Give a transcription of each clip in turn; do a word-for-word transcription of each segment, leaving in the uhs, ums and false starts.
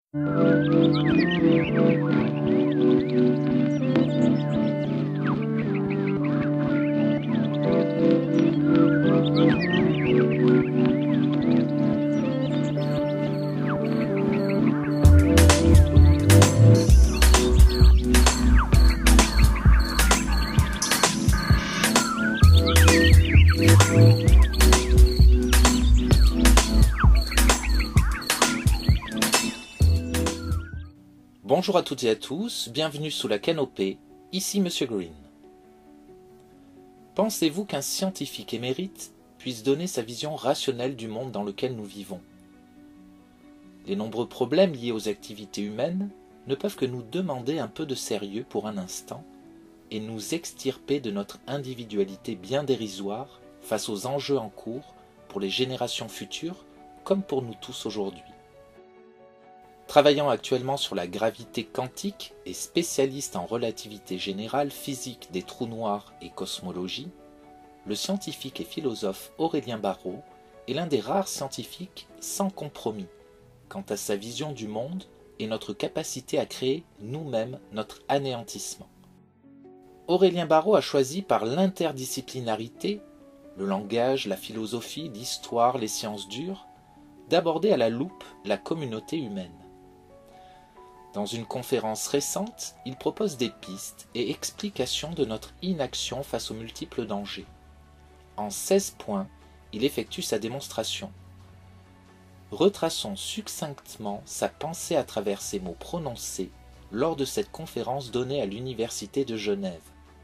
Bonjour à toutes et à tous, bienvenue sous la canopée, ici Monsieur Green. Pensez-vous qu'un scientifique émérite puisse donner sa vision rationnelle du monde dans lequel nous vivons? Les nombreux problèmes liés aux activités humaines ne peuvent que nous demander un peu de sérieux pour un instant et nous extirper de notre individualité bien dérisoire face aux enjeux en cours pour les générations futures comme pour nous tous aujourd'hui. Travaillant actuellement sur la gravité quantique et spécialiste en relativité générale, physique des trous noirs et cosmologie, le scientifique et philosophe Aurélien Barraud est l'un des rares scientifiques sans compromis quant à sa vision du monde et notre capacité à créer nous-mêmes notre anéantissement. Aurélien Barraud a choisi par l'interdisciplinarité, le langage, la philosophie, l'histoire, les sciences dures, d'aborder à la loupe la communauté humaine. Dans une conférence récente, il propose des pistes et explications de notre inaction face aux multiples dangers. En seize points, il effectue sa démonstration. Retraçons succinctement sa pensée à travers ces mots prononcés lors de cette conférence donnée à l'Université de Genève.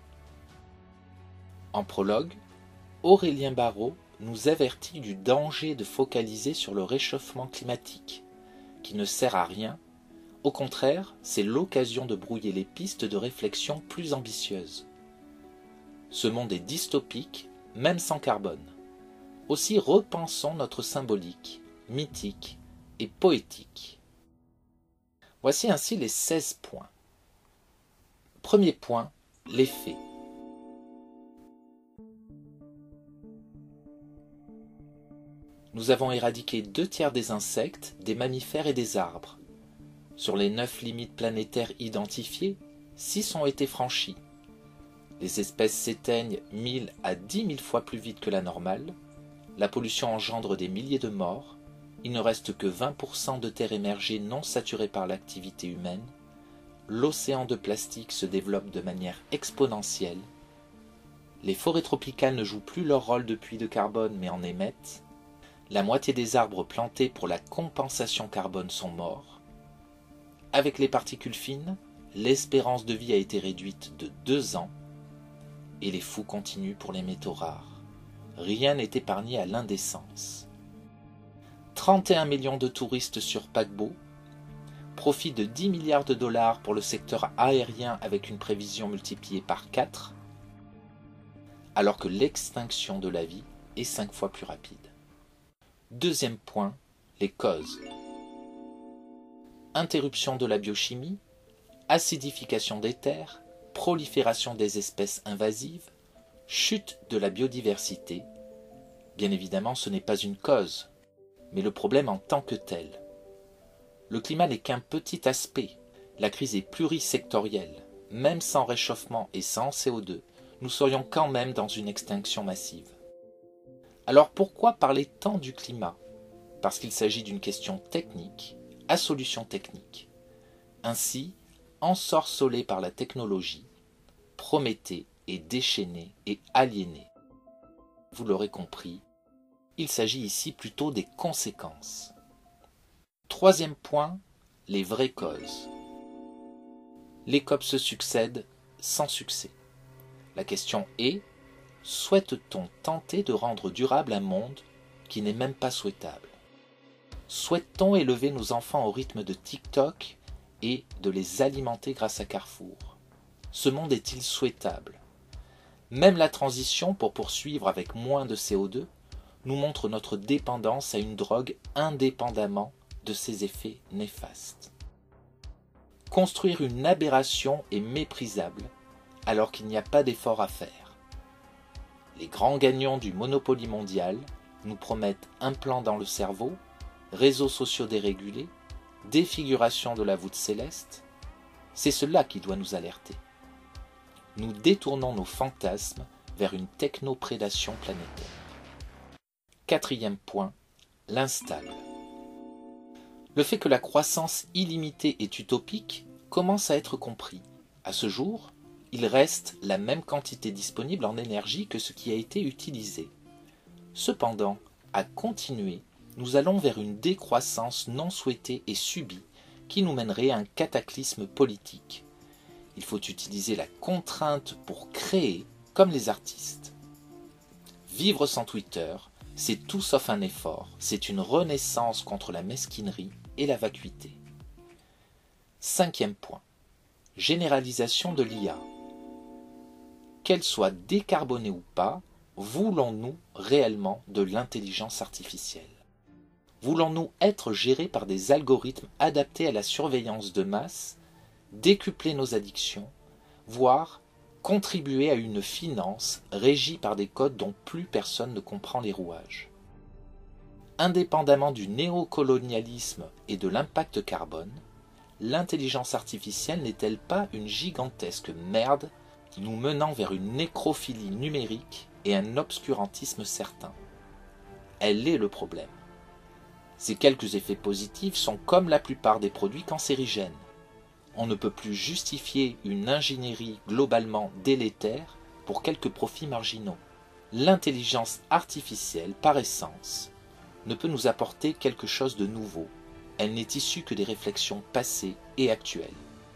En prologue, Aurélien Barraud nous avertit du danger de focaliser sur le réchauffement climatique, qui ne sert à rien. Au contraire, c'est l'occasion de brouiller les pistes de réflexion plus ambitieuses. Ce monde est dystopique, même sans carbone. Aussi repensons notre symbolique, mythique et poétique. Voici ainsi les seize points. Premier point, les faits. Nous avons éradiqué deux tiers des insectes, des mammifères et des arbres. Sur les neuf limites planétaires identifiées, six ont été franchies. Les espèces s'éteignent mille à dix mille fois plus vite que la normale. La pollution engendre des milliers de morts. Il ne reste que vingt pour cent de terres émergées non saturées par l'activité humaine. L'océan de plastique se développe de manière exponentielle. Les forêts tropicales ne jouent plus leur rôle de puits de carbone mais en émettent. La moitié des arbres plantés pour la compensation carbone sont morts. Avec les particules fines, l'espérance de vie a été réduite de deux ans et les fous continuent pour les métaux rares. Rien n'est épargné à l'indécence. trente et un millions de touristes sur paquebot, profit de dix milliards de dollars pour le secteur aérien avec une prévision multipliée par quatre, alors que l'extinction de la vie est cinq fois plus rapide. Deuxième point, les causes. Interruption de la biochimie, acidification des terres, prolifération des espèces invasives, chute de la biodiversité. Bien évidemment, ce n'est pas une cause, mais le problème en tant que tel. Le climat n'est qu'un petit aspect. La crise est plurisectorielle. Même sans réchauffement et sans C O deux, nous serions quand même dans une extinction massive. Alors pourquoi parler tant du climat? Parce qu'il s'agit d'une question technique, à solution technique. Ainsi, ensorcelé par la technologie, Prométhée est déchaîné et aliéné. Vous l'aurez compris, il s'agit ici plutôt des conséquences. Troisième point, les vraies causes. Les C O P se succèdent sans succès. La question est, souhaite-t-on tenter de rendre durable un monde qui n'est même pas souhaitable? Souhaite-t-on élever nos enfants au rythme de TikTok et de les alimenter grâce à Carrefour? Ce monde est-il souhaitable? Même la transition pour poursuivre avec moins de C O deux nous montre notre dépendance à une drogue indépendamment de ses effets néfastes. Construire une aberration est méprisable alors qu'il n'y a pas d'effort à faire. Les grands gagnants du Monopoly mondial nous promettent implants dans le cerveau, réseaux sociaux dérégulés, défiguration de la voûte céleste, c'est cela qui doit nous alerter. Nous détournons nos fantasmes vers une technoprédation planétaire. Quatrième point, l'instable. Le fait que la croissance illimitée est utopique commence à être compris. À ce jour, il reste la même quantité disponible en énergie que ce qui a été utilisé. Cependant, à continuer, nous allons vers une décroissance non souhaitée et subie qui nous mènerait à un cataclysme politique. Il faut utiliser la contrainte pour créer comme les artistes. Vivre sans Twitter, c'est tout sauf un effort, c'est une renaissance contre la mesquinerie et la vacuité. Cinquième point, généralisation de l'I A. Qu'elle soit décarbonée ou pas, voulons-nous réellement de l'intelligence artificielle? Voulons-nous être gérés par des algorithmes adaptés à la surveillance de masse, décupler nos addictions, voire contribuer à une finance régie par des codes dont plus personne ne comprend les rouages? Indépendamment du néocolonialisme et de l'impact carbone, l'intelligence artificielle n'est-elle pas une gigantesque merde nous menant vers une nécrophilie numérique et un obscurantisme certain? Elle est le problème. Ces quelques effets positifs sont comme la plupart des produits cancérigènes. On ne peut plus justifier une ingénierie globalement délétère pour quelques profits marginaux. L'intelligence artificielle, par essence, ne peut nous apporter quelque chose de nouveau. Elle n'est issue que des réflexions passées et actuelles.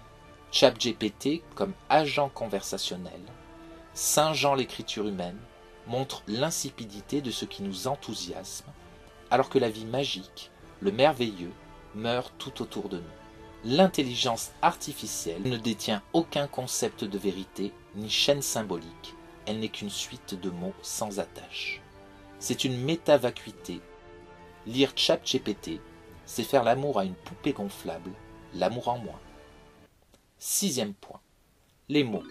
ChatGPT, comme agent conversationnel, singeant l'écriture humaine, montre l'insipidité de ce qui nous enthousiasme, alors que la vie magique, le merveilleux, meurt tout autour de nous. L'intelligence artificielle ne détient aucun concept de vérité ni chaîne symbolique, elle n'est qu'une suite de mots sans attache. C'est une métavacuité. Lire ChatGPT, c'est faire l'amour à une poupée gonflable, l'amour en moins. Sixième point, les mots.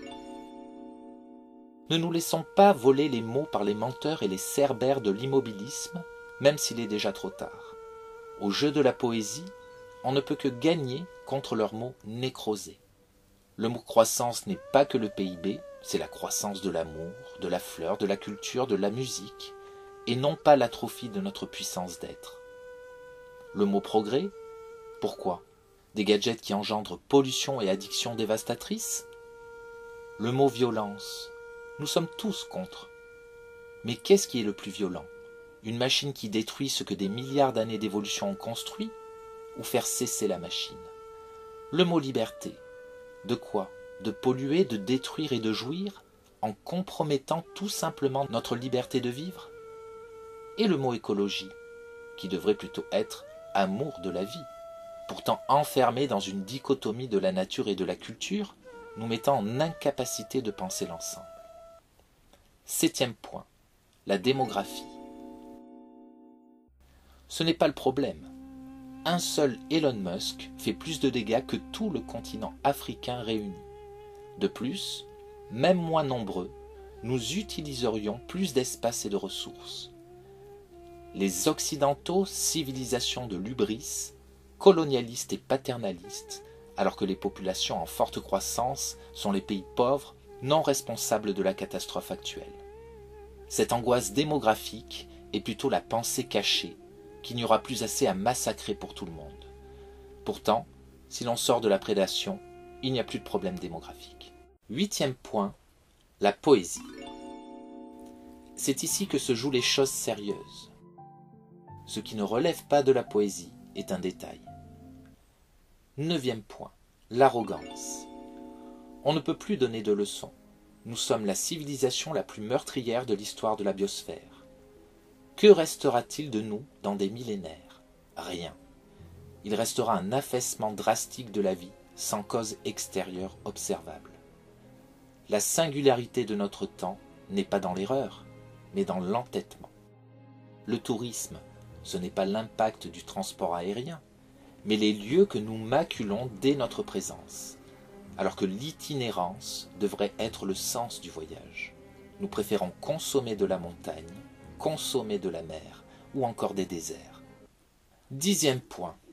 Ne nous laissons pas voler les mots par les menteurs et les cerbères de l'immobilisme, même s'il est déjà trop tard. Au jeu de la poésie, on ne peut que gagner contre leurs mots nécrosés. Le mot croissance n'est pas que le P I B, c'est la croissance de l'amour, de la fleur, de la culture, de la musique, et non pas l'atrophie de notre puissance d'être. Le mot progrès, pourquoi? Des gadgets qui engendrent pollution et addiction dévastatrices? Le mot violence, nous sommes tous contre. Mais qu'est-ce qui est le plus violent? Une machine qui détruit ce que des milliards d'années d'évolution ont construit, ou faire cesser la machine? Le mot liberté, de quoi? De polluer, de détruire et de jouir, en compromettant tout simplement notre liberté de vivre? Et le mot écologie, qui devrait plutôt être amour de la vie, pourtant enfermé dans une dichotomie de la nature et de la culture, nous mettant en incapacité de penser l'ensemble. Septième point, la démographie. Ce n'est pas le problème. Un seul Elon Musk fait plus de dégâts que tout le continent africain réuni. De plus, même moins nombreux, nous utiliserions plus d'espace et de ressources. Les Occidentaux, civilisation de l'hubris, colonialistes et paternalistes, alors que les populations en forte croissance sont les pays pauvres, non responsables de la catastrophe actuelle. Cette angoisse démographique est plutôt la pensée cachée qu'il n'y aura plus assez à massacrer pour tout le monde. Pourtant, si l'on sort de la prédation, il n'y a plus de problème démographique. Huitième point, la poésie. C'est ici que se jouent les choses sérieuses. Ce qui ne relève pas de la poésie est un détail. Neuvième point, l'arrogance. On ne peut plus donner de leçons. Nous sommes la civilisation la plus meurtrière de l'histoire de la biosphère. Que restera-t-il de nous dans des millénaires? Rien. Il restera un affaissement drastique de la vie sans cause extérieure observable. La singularité de notre temps n'est pas dans l'erreur, mais dans l'entêtement. Le tourisme, ce n'est pas l'impact du transport aérien, mais les lieux que nous maculons dès notre présence, alors que l'itinérance devrait être le sens du voyage. Nous préférons consommer de la montagne, consommer de la mer ou encore des déserts. Dixième point,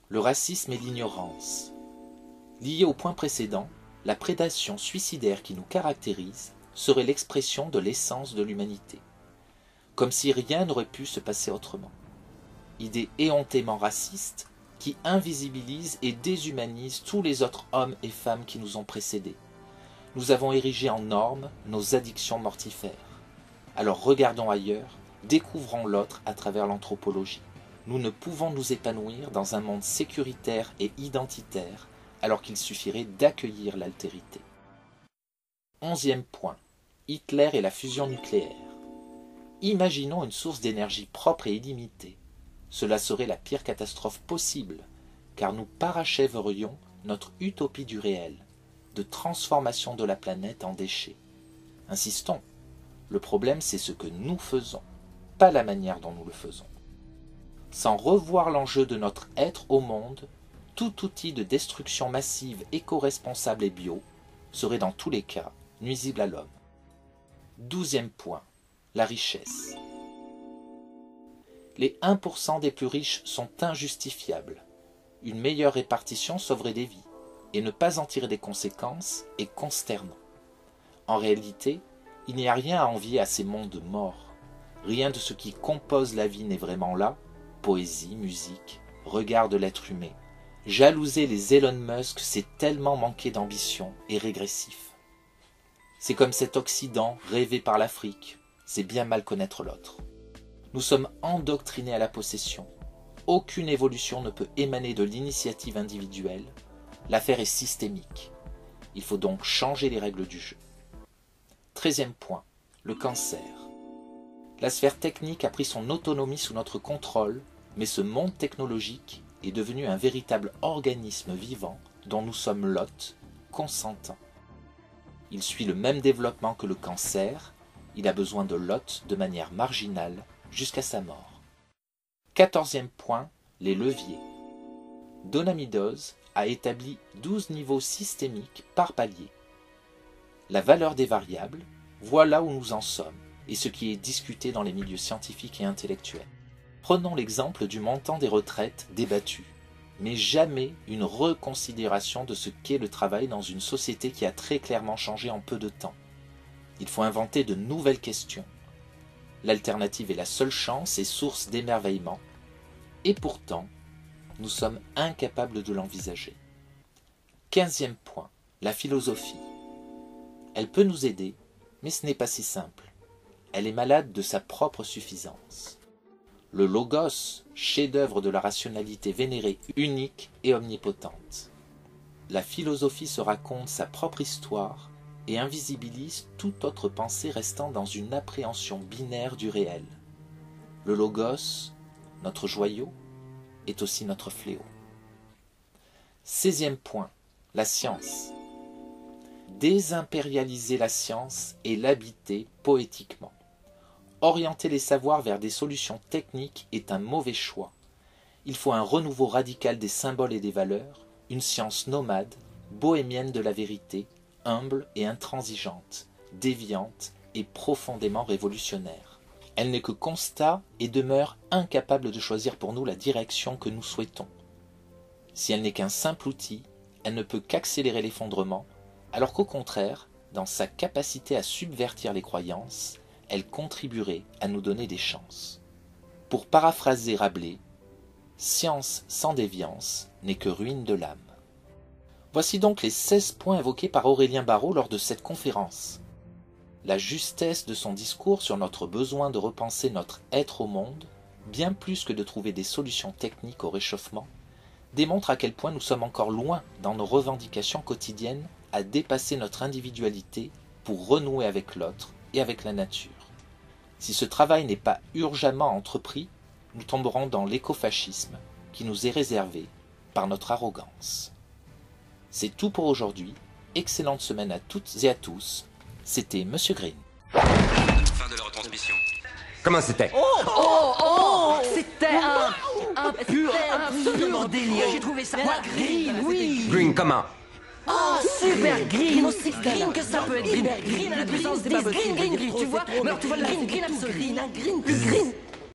le racisme et l'ignorance. Lié au point précédent, la prédation suicidaire qui nous caractérise serait l'expression de l'essence de l'humanité. Comme si rien n'aurait pu se passer autrement. Idée éhontément raciste qui invisibilise et déshumanise tous les autres hommes et femmes qui nous ont précédés. Nous avons érigé en normes nos addictions mortifères. Alors regardons ailleurs, découvrons l'autre à travers l'anthropologie. Nous ne pouvons nous épanouir dans un monde sécuritaire et identitaire alors qu'il suffirait d'accueillir l'altérité. Onzième point. Hitler et la fusion nucléaire. Imaginons une source d'énergie propre et illimitée. Cela serait la pire catastrophe possible, car nous parachèverions notre utopie du réel, de transformation de la planète en déchets. Insistons, le problème c'est ce que nous faisons, pas la manière dont nous le faisons. Sans revoir l'enjeu de notre être au monde, tout outil de destruction massive, éco-responsable et bio serait dans tous les cas nuisible à l'homme. Douzième point, la richesse. Les un pour cent des plus riches sont injustifiables. Une meilleure répartition sauverait des vies, et ne pas en tirer des conséquences est consternant. En réalité, il n'y a rien à envier à ces mondes morts. Rien de ce qui compose la vie n'est vraiment là. Poésie, musique, regard de l'être humain. Jalouser les Elon Musk, c'est tellement manquer d'ambition et régressif. C'est comme cet Occident rêvé par l'Afrique, c'est bien mal connaître l'autre. Nous sommes endoctrinés à la possession. Aucune évolution ne peut émaner de l'initiative individuelle. L'affaire est systémique. Il faut donc changer les règles du jeu. Treizième point, le cancer. La sphère technique a pris son autonomie sous notre contrôle, mais ce monde technologique est devenu un véritable organisme vivant dont nous sommes l'hôte, consentant. Il suit le même développement que le cancer, il a besoin de l'hôte de manière marginale jusqu'à sa mort. Quatorzième point, les leviers. Donamy Meadows a établi douze niveaux systémiques par palier. La valeur des variables, voilà où nous en sommes, et ce qui est discuté dans les milieux scientifiques et intellectuels. Prenons l'exemple du montant des retraites débattu, mais jamais une reconsidération de ce qu'est le travail dans une société qui a très clairement changé en peu de temps. Il faut inventer de nouvelles questions. L'alternative est la seule chance et source d'émerveillement, et pourtant, nous sommes incapables de l'envisager. Quinzième point, la philosophie. Elle peut nous aider, mais ce n'est pas si simple. Elle est malade de sa propre suffisance. Le logos, chef-d'œuvre de la rationalité vénérée, unique et omnipotente. La philosophie se raconte sa propre histoire et invisibilise toute autre pensée restant dans une appréhension binaire du réel. Le logos, notre joyau, est aussi notre fléau. Seizième point, la science. Désimpérialiser la science et l'habiter poétiquement. Orienter les savoirs vers des solutions techniques est un mauvais choix. Il faut un renouveau radical des symboles et des valeurs, une science nomade, bohémienne de la vérité, humble et intransigeante, déviante et profondément révolutionnaire. Elle n'est que constat et demeure incapable de choisir pour nous la direction que nous souhaitons. Si elle n'est qu'un simple outil, elle ne peut qu'accélérer l'effondrement, alors qu'au contraire, dans sa capacité à subvertir les croyances, elle contribuerait à nous donner des chances. Pour paraphraser Rabelais, « Science sans déviance n'est que ruine de l'âme ». Voici donc les seize points évoqués par Aurélien Barraud lors de cette conférence. La justesse de son discours sur notre besoin de repenser notre être au monde, bien plus que de trouver des solutions techniques au réchauffement, démontre à quel point nous sommes encore loin dans nos revendications quotidiennes à dépasser notre individualité pour renouer avec l'autre et avec la nature. Si ce travail n'est pas urgemment entrepris, nous tomberons dans l'écofascisme qui nous est réservé par notre arrogance. C'est tout pour aujourd'hui. Excellente semaine à toutes et à tous. C'était Monsieur Green. Fin de la retransmission. Comment c'était? Oh, oh, oh, c'était un, un pur, un pur délire. J'ai trouvé ça green, oui. Green comment? Oh, super green, aussi green que ça peut être green. Green à la puissance dix, green, green, green, tu vois. Mais alors tu vois le green, green absolu, green, green, plus green.